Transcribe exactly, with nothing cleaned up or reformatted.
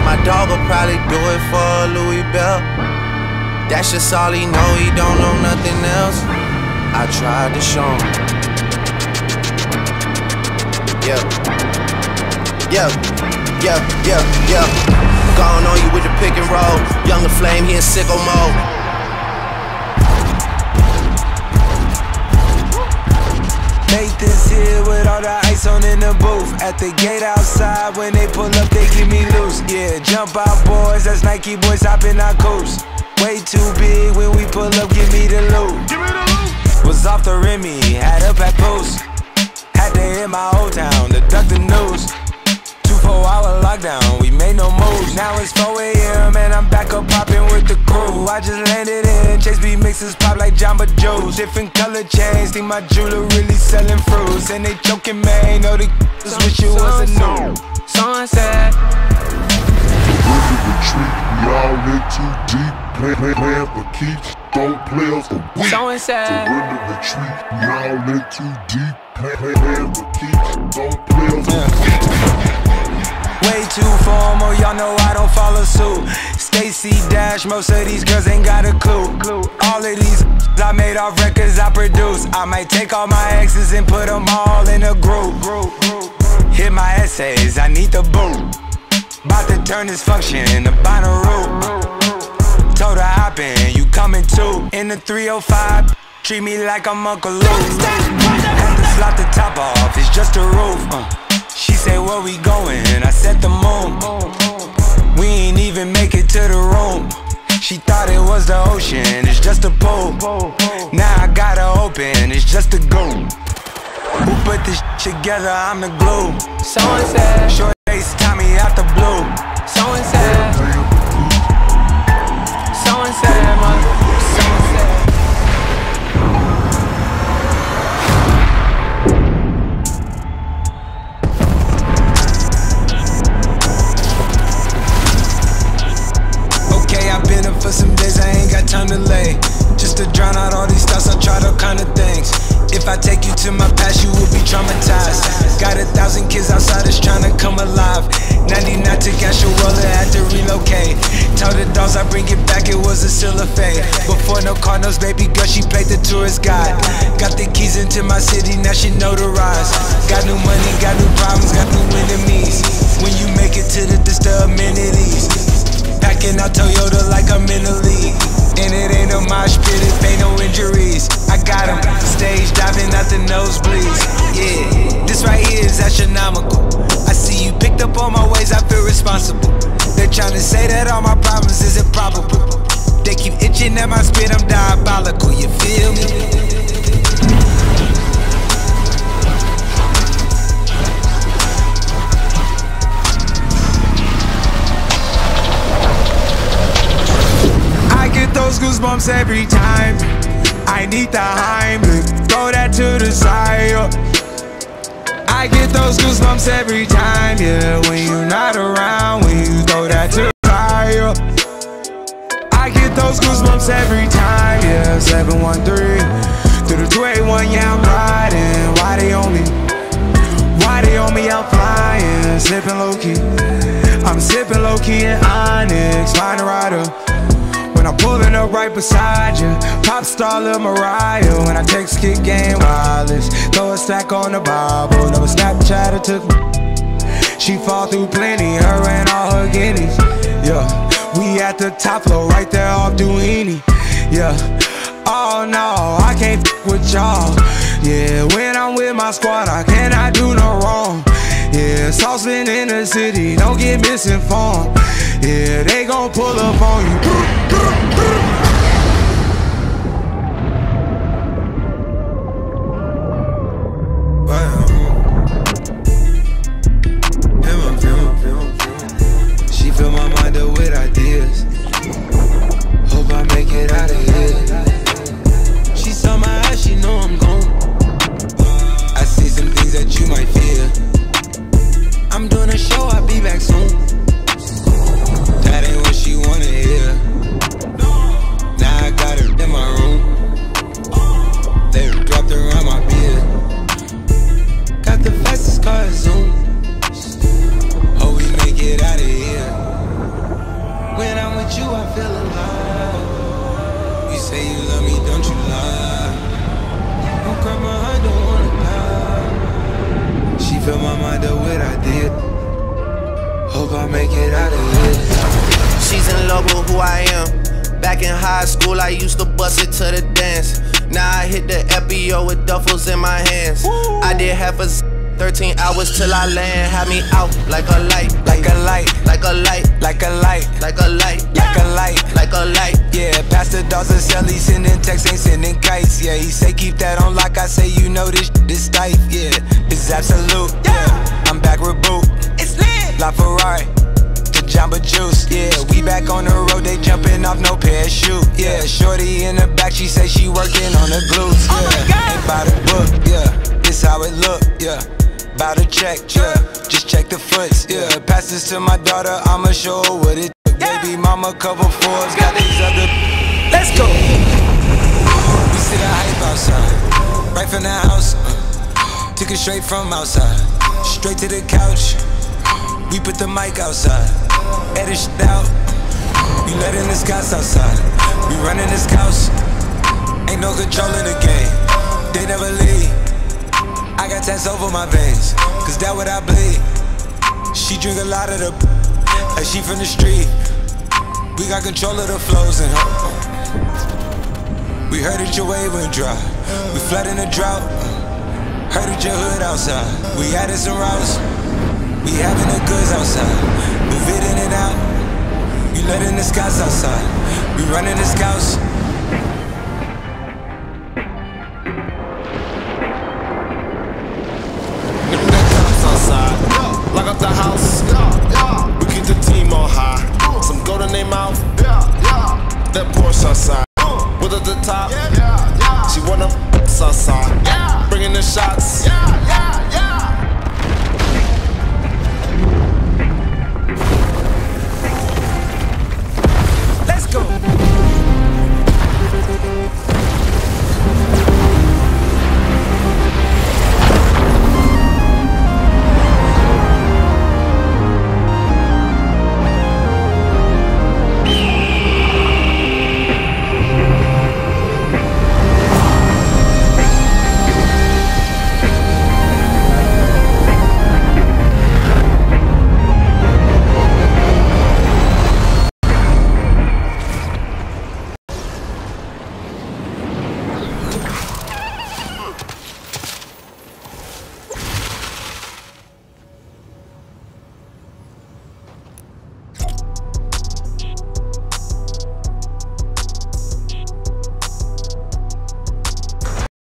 My dog will probably do it for a Louis Bell. That's just all he know, he don't know nothing else. I tried to show him. Yeah, yeah, yeah, yeah, yeah. Gone on you with the pick and roll. Younger flame, he in sicko mode. Make this here with all the ice on in the booth. At the gate outside, when they pull up, they give me loose. Yeah, jump out boys, that's Nike boys hopping our coast. Way too big when we pull up, give me the loot. Give me the loot. Was off the Remy, had up at post. Had to hit my old town to duck the news. Two four hour lockdown, we made no moves. Now it's four A M and I'm back up popping with the crew. I just landed in, Chase B mixes pop like Jamba Joe's. Different color chains, think my jeweler really selling fruits. And they joking, man, know the just wish it was a new. Sunset. Retreat, we all in too deep. Play, play, playing for keeps, don't play us for weak. Surrender, retreat, we all in too deep. Play, play, playing for keeps, don't play us for weak. Way too formal, y'all know I don't follow suit. Stacy Dash, most of these girls ain't got a clue. All of these I made off records I produce. I might take all my exes and put them all in a group. Hit my essays, I need the boot. About to turn this function into binary. Told her hop in, you coming too. In the three oh five, treat me like I'm Uncle Luke. Had to slot the top off, it's just a roof. uh. She say where we going, I said the moon. We ain't even make it to the room. She thought it was the ocean, it's just a pool. Now I gotta open, it's just a goon. Who put this shit together, I'm the glue. Someone said, short face Tommy out the blue. Someone said, someone said, man, someone said. Okay, I've been up for some days, I ain't got time to lay. Just to drown out all these thoughts, I tried all kind of things. If I take you to my past, you will be traumatized. Got a thousand kids outside that's trying to come alive. ninety-nine to cash a roller, had to relocate. Tell the dogs I bring it back, it was a still a fade. Before no Cardinals, baby girl, she played the tourist guide. Got the keys into my city, now she notarized. Got new money, got new problems, got new enemies. When you make it to the, this the amenities. Packing out Toyota like I'm in the league. And it ain't no mosh pit, it ain't no injuries. I got him, stage diving out the nosebleeds. Yeah, this right here is astronomical. I see you picked up on my ways, I feel responsible. They're trying to say that all my problems is improbable. They keep itching at my spit, I'm diabolical, you feel me? Those goosebumps every time. I need the Heimlich, throw that to the side. I get those goosebumps every time, yeah. When you're not around, when you throw that to the side. I get those goosebumps every time, yeah. seven one three through the two eight one, yeah, I'm riding. Why they on me? Why they on me? I'm flying, sipping low key. I'm sipping low key in Onyx, find a rider. When I'm pulling up right beside you, pop star Lil Mariah. When I text kick game wireless, throw a stack on the Bible. Never Snapchat or took me. She fall through plenty, her and all her guineas. Yeah, we at the top floor, right there off Duini. Yeah, oh no, I can't f with y'all. Yeah, when I'm with my squad, I cannot do no wrong. Yeah, saucepan in the city, don't get misinformed. Yeah, they gon' pull up on you. She fill my mind up with ideas. Hope I make it out of here. She saw my eyes, she know I'm gone. I see some things that you might fear. I'm doing a show, I'll be back soon. That ain't what she wanna hear. with you, I feel alive. You say you love me, don't you lie? Don't cry my heart, don't wanna die. She filled my mind up with ideas. Hope I make it out of here. She's in love with who I am. Back in high school, I used to bust it to the dance. Now I hit the F B O with duffels in my hands. Woo. I did half a z thirteen hours till I land. Had me out like a light, like a light, like a light, like a light, like a light, like a light, like a light. Yeah, Pastor Dawson sell, he sending texts, ain't sending kites. Yeah, he say keep that on lock. I say you know this this tight. Yeah, it's absolute. Yeah, I'm back with boot. It's lit. La Ferrari. Jamba Juice, yeah, we back on the road, they jumping off no parachute, yeah. Shorty in the back, she say she working on the glutes, yeah. Oh my God. Ain't by the book, yeah, this how it look, yeah. Bout to check, yeah, just check the foots, yeah. Pass this to my daughter, I'ma show her what it took. Yeah. Baby mama, couple fours, got these other. Let's go. We see the hype outside, right from the house, uh, took it straight from outside, straight to the couch. We put the mic outside, edit shit out. We letting the scouts outside. We running the scouts. Ain't no control in the game. They never leave. I got tats over my veins, cause that what I bleed. She drink a lot of the like she from the street. We got control of the flows in her. We heard that your wave went dry. We flooding the drought. Heard that your hood outside. We added some routes. We having the goods outside, move it in and out. You letting the scouts outside, we running the scouts. Outside, lock up the house. We keep the team on high. Some gold in their mouth. That Porsche outside, with at the top. She wanna outside, bringing the shots.